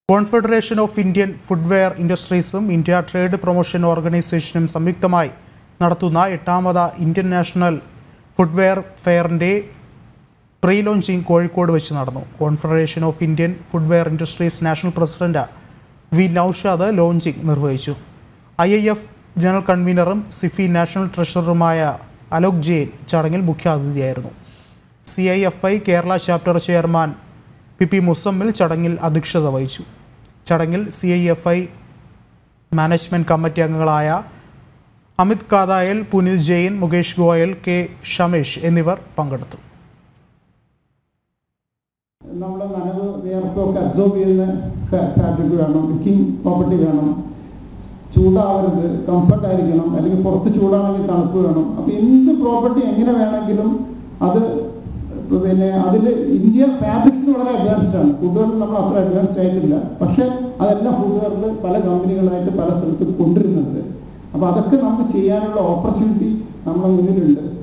Confederation of Indian footwear ഇൻഡസ്ട്രീസും India trade promotion ഓർഗനൈസേഷനും സംയുക്തമായി നടത്തുന്ന 8ാമത് ഇന്ത്യൻ നാഷണൽ ഫുഡ്വെയർ ഫെയറിൻ്റെ പ്രീ ലോഞ്ചിങ് കോഴിക്കോട് വെച്ച് നടന്നു. Confederation of Indian footwear industries national president V Naushad launching നിർവഹിച്ചു. IIF ജനറൽ കൺവീനറും സിഫി നാഷണൽ ട്രഷററുമായ അലോക് ജെയിൻ ചടങ്ങിൽ മുഖ്യാതിഥിയായിരുന്നു. CIFI Kerala chapter chairman PP Muzammil ചടങ്ങിൽ അധ്യക്ഷത വഹിച്ചു. ചടങ്ങിൽ CIFI മാനേജ്മെൻറ്റ് കമ്മിറ്റി അംഗങ്ങളായ അമിത് കാതായൽ, പുനിത് ജെയിൻ, മുകേഷ് ഗോയൽ, K ഷമേഷ് എന്നിവർ പങ്കെടുത്തു. നമ്മുടെ നനവ് വിയർപ്പൊക്കെ അബ്സോർബ് ചെയ്യുന്ന ഫാബ്രിക് വേണം, വിക്കിംഗ് പ്രോപ്പർട്ടി വേണം, ചൂടാവരുത്, കംഫർട്ടായിരിക്കണം, അല്ലെങ്കിൽ പുറത്ത് ചൂടാണെങ്കിൽ തണുപ്പ് വേണം. അപ്പോൾ എന്ത് പ്രോപ്പർട്ടി എങ്ങനെ വേണമെങ്കിലും അത് അതിൽ ഇന്ത്യ ഫാബ്രിക്സിന് വളരെ അഡ്വാൻസ്ഡ് ആണ്. ഫുഡ്വെയറിൽ നമ്മൾ അത്ര അഡ്വാൻസ്ഡ് ആയിട്ടില്ല. പക്ഷേ അതെല്ലാം ഫുഡ്വെയറിൽ പല കമ്പനികളായിട്ട് പല സ്ഥലത്തും കൊണ്ടുവരുന്നുണ്ട്. അപ്പോൾ അതൊക്കെ നമുക്ക് ചെയ്യാനുള്ള ഓപ്പർച്യൂണിറ്റി നമ്മുടെ മുന്നിലുണ്ട്.